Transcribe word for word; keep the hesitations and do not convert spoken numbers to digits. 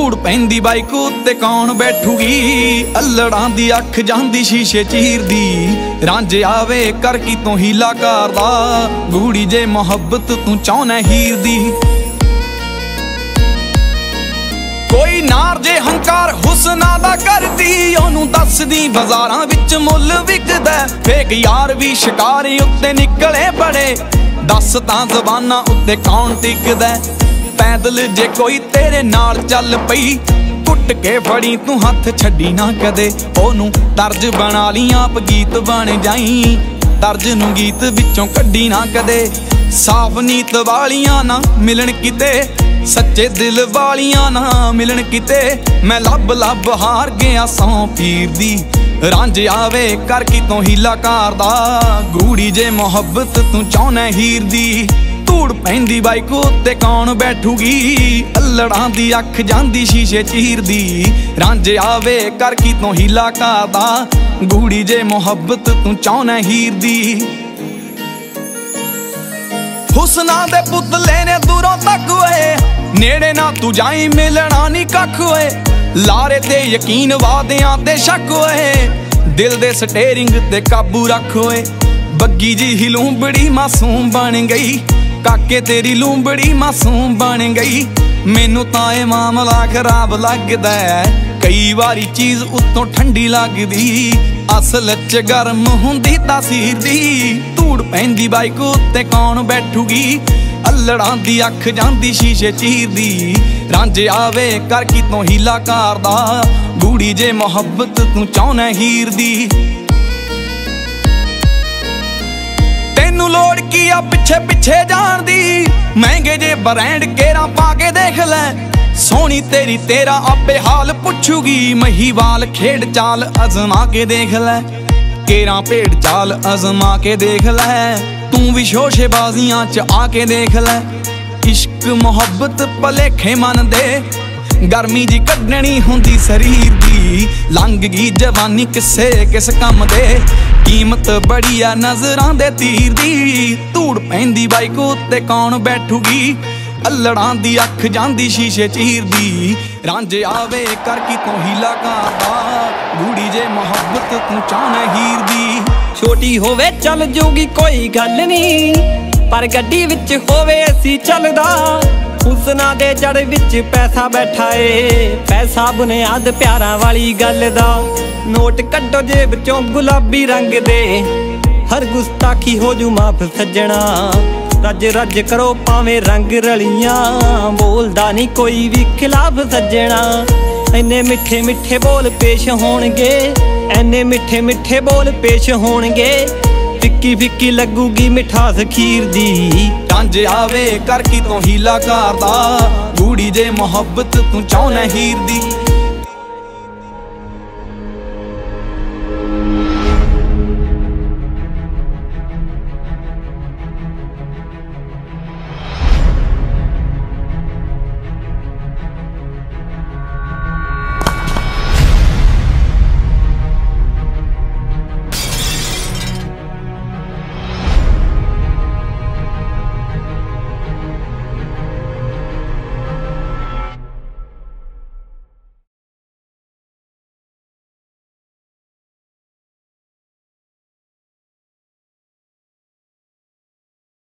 ਧੂੜ ਪੈਂਦੀ ਬਾਈਕ ਉੱਤੇ ਕੌਣ ਬੈਠੂਗੀ। ਅਲੜਾਂ ਦੀ ਅੱਖ ਜਾਂਦੀ ਸ਼ੀਸ਼ੇ ਚੀਰਦੀ, ਰਾਂਝੇ ਆਵੇ ਕਰ ਕੀ ਤੋਂ ਹੀਲਾ ਕਰਦਾ, ਗੂੜੀ ਜੇ ਮੁਹੱਬਤ ਤੂੰ ਚਾਹੁੰਨਾ ਹੀਰ ਦੀ। ਕੋਈ ਨਾਰ ਜੇ ਹੰਕਾਰ ਹੁਸਨਾ ਦਾ ਕਰਦੀ, ਉਹਨੂੰ ਦੱਸਦੀ ਬਾਜ਼ਾਰਾਂ ਵਿੱਚ ਮੁੱਲ ਵਿਕਦਾ। ਫੇਕ ਯਾਰ ਵੀ ਸ਼ਿਕਾਰੇ ਉੱਤੇ ਨਿਕਲੇ ਬੜੇ, ਦੱਸ ਤਾਂ ਜ਼ਬਾਨਾਂ ਉੱਤੇ ਕੌਣ ਟਿਕਦਾ। ਪੈਦਲ ਜੇ ਕੋਈ ਤੇਰੇ ਨਾਲ ਚੱਲ ਪਈ, ਕੁੱਟ ਕੇ ਫੜੀ ਤੂੰ ਹੱਥ ਛੱਡੀ ਨਾ ਕਦੇ। ਉਹਨੂੰ ਤਰਜ ਬਣਾ ਲਈ ਆਪ ਗੀਤ ਬਣ ਜਾਈ, ਤਰਜ ਨੂੰ ਗੀਤ ਵਿੱਚੋਂ ਕੱਢੀ ਨਾ ਕਦੇ। ਸਾਫ ਨੀਤ ਵਾਲੀਆਂ ਨਾ ਮਿਲਣ ਕਿਤੇ, ਸੱਚੇ ਦਿਲ ਵਾਲੀਆਂ ਨਾ ਮਿਲਣ ਕਿਤੇ। ਮੈਂ ਲੱਭ ਲੱਭ ਹਾਰ ਗਿਆ ਸੌ ਪੀਰ ਦੀ, ਰਾਂਝ ਆਵੇ ਕਰ ਕੀ ਤੋਂ ਹੀਲਾ ਕਰਦਾ, ਗੂੜੀ ਜੇ ਮੁਹੱਬਤ ਤੂੰ ਚਾਹੁੰਨਾ ਹੀਰ ਦੀ। ਧੂੜ ਪੈਂਦੀ ਬਾਈਕ ਉੱਤੇ ਕੌਣ ਬੈਠੂਗੀ, ਅਲੜਾਂ ਦੀ ਅੱਖ ਜਾਂਦੀ ਸ਼ੀਸ਼ੇ ਚੀਰਦੀ, ਰਾਂਝ ਆਵੇ ਕਰ ਕੀ ਤੋਂ ਹੀਲਾ ਕਰਦਾ, ਗੂੜੀ ਜੇ ਮੁਹੱਬਤ ਤੂੰ ਚਾਹੁੰਨਾ ਹੀਰ ਦੀ। ਹੁਸਨਾ ਦੇ ਪੁਤਲੇ ਨੇ ਦੂਰੋਂ ਤੱਕ ਓਏ, ਨੇੜੇ ਨਾ ਤੂੰ ਜਾਈ ਮਿਲਣਾ ਨੀ ਕੱਖ ਓਏ। ਲਾਰੇ ਤੇ ਯਕੀਨ ਵਾਦਿਆਂ ਤੇ ਸ਼ੱਕ ਓਏ, ਦਿਲ ਦੇ ਸਟੇਰਿੰਗ ਤੇ ਕਾਬੂ ਰੱਖ ਓਏ। ਬੱਗੀ ਜੀ ਹੀ ਲੂੰਬੜੀ ਮਾਸੂਮ ਬਣ ਗਈ, ਕਾਕੇ ਤੇਰੀ ਲੂੰਬੜੀ ਮਾਸੂਮ ਬਣ ਗਈ। ਮੈਨੂੰ ਤਾਂ ਇਹ ਮਾਮਲਾ ਖਰਾਬ ਲੱਗਦਾ, ਕਈ ਵਾਰੀ ਚੀਜ਼ ਉੱਤੋਂ ਠੰਡੀ ਲੱਗਦੀ, ਅਸਲ ਚ ਗਰਮ ਹੁੰਦੀ ਤਾਸੀਰ ਦੀ। ਧੂੜ ਪੈਂਦੀ ਬਾਈਕ ਉੱਤੇ ਕੌਣ ਬੈਠੂਗੀ, ਅਲੜਾਂ ਦੀ ਅੱਖ ਜਾਂਦੀ ਸ਼ੀਸ਼ੇ ਚੀਰਦੀ, ਰਾਂਝ ਆਵੇ ਕਰ ਕੀ ਤੋਂ ਹੀਲਾ ਕਰਦਾ, ਗੂੜੀ ਜੇ ਮੁਹੱਬਤ ਤੂੰ ਚਾਹੁੰਨਾ ਹੀਰ ਦੀ। ਤੈਨੂੰ ਲੋੜ ਕੀ ਆ ਪਿੱਛੇ ਪਿੱਛੇ ਜਾਣ ਦੀ, ਮਹਿੰਗੇ ਜੇ ਬ੍ਰਾਂਡ ਕੇਰਾ ਪਾ ਕੇ ਦੇਖ ਲੈ। ਸੋਹਣੀ ਤੇਰੀ ਤੇਰਾ ਆਪੇ ਹਾਲ ਪੁੱਛੂਗੀ, ਮਹੀਵਾਲ ਖੇਡ ਚਾਲ ਅਜ਼ਮਾ ਕੇ ਦੇਖ ਲੈ। ਕੇਰਾ ਭੇਡ ਚਾਲ ਅਜ਼ਮਾ ਕੇ ਦੇਖ ਲੈ, ਤੂੰ ਵੀ ਸ਼ੋਸ਼ੇਬਾਜ਼ੀਆਂ ਚ ਆ ਕੇ ਦੇਖ ਲੈ। ਇਸ਼ਕ ਮੁਹੱਬਤ ਭਲੇਖੇ ਮਨ ਦੇ, ਗਰਮੀ ਜੀ ਕੱਢਣੀ ਹੁੰਦੀ ਸਰੀਰ ਦੀ। ਲੰਘ ਗਈ ਜਵਾਨੀ ਕਿਸੇ ਕਿਸ ਕੰਮ ਦੇ, ਕੀਮਤ ਬੜੀ ਆ ਨਜ਼ਰਾਂ ਦੇ ਤੀਰ ਦੀ। ਧੂੜ ਪੈਂਦੀ ਬਾਈਕ ਉੱਤੇ ਕੌਣ ਬੈਠੂਗੀ, ਅਲੜਾਂ ਦੀ ਅੱਖ ਜਾਂਦੀ ਸ਼ੀਸ਼ੇ ਚੀਰਦੀ, ਰਾਂਝ ਆਵੇ ਕਰ ਕੀ ਤੋਂ ਹੀਲਾ ਕਰਦਾ, ਗੂੜੀ ਜੇ ਮੁਹੱਬਤ ਤੂੰ ਚਾਹੁੰਨਾ ਹੀਰ ਦੀ। ਛੋਟੀ ਹੋਵੇ ਚੱਲ ਜੂਗੀ ਕੋਈ ਗੱਲ ਨੀ, ਪਰ ਗੱਡੀ ਵਿੱਚ ਹੋਵੇ ਅਸੀਂ ਚੱਲਦਾ। ਹੁਸਨਾ ਦੇ ਜੜ ਵਿੱਚ ਪੈਸਾ ਬੈਠਾ ਏ, ਪੈਸਾ ਬੁਨਿਆਦ ਪਿਆਰਾਂ ਵਾਲੀ ਗੱਲ ਦਾ। ਨੋਟ ਕੱਢੋ ਜੇਬ ਚੋਂ ਗੁਲਾਬੀ ਰੰਗ ਦੇ, ਹਰ ਗੁਸਤਾਖੀ ਹੋ ਜੂ ਮਾਫ ਸੱਜਣਾ। ਰੱਜ ਰੱਜ ਕਰੋ ਭਾਵੇਂ ਰੰਗ ਰਲੀਆਂ, ਬੋਲਦਾ ਨਹੀਂ ਕੋਈ ਵੀ ਖਿਲਾਫ ਸੱਜਣਾ। ਇੰਨੇ ਮਿੱਠੇ ਮਿੱਠੇ ਬੋਲ ਪੇਸ਼ ਹੋਣਗੇ, ਐਨੇ ਮਿੱਠੇ ਮਿੱਠੇ ਬੋਲ ਪੇਸ਼ ਹੋਣਗੇ। ਫਿੱਕੀ ਫਿੱਕੀ ਲੱਗੂਗੀ ਮਿਠਾਸ ਖੀਰ ਦੀ, ਰਾਂਝ ਆਵੇ ਕਰ ਕੀ ਤੋਂ ਹੀਲਾ ਕਰਦਾ, ਗੂੜੀ ਜੇ ਮੁਹੱਬਤ ਤੂੰ ਚਾਹੁੰਨਾ ਹੀਰ ਦੀ।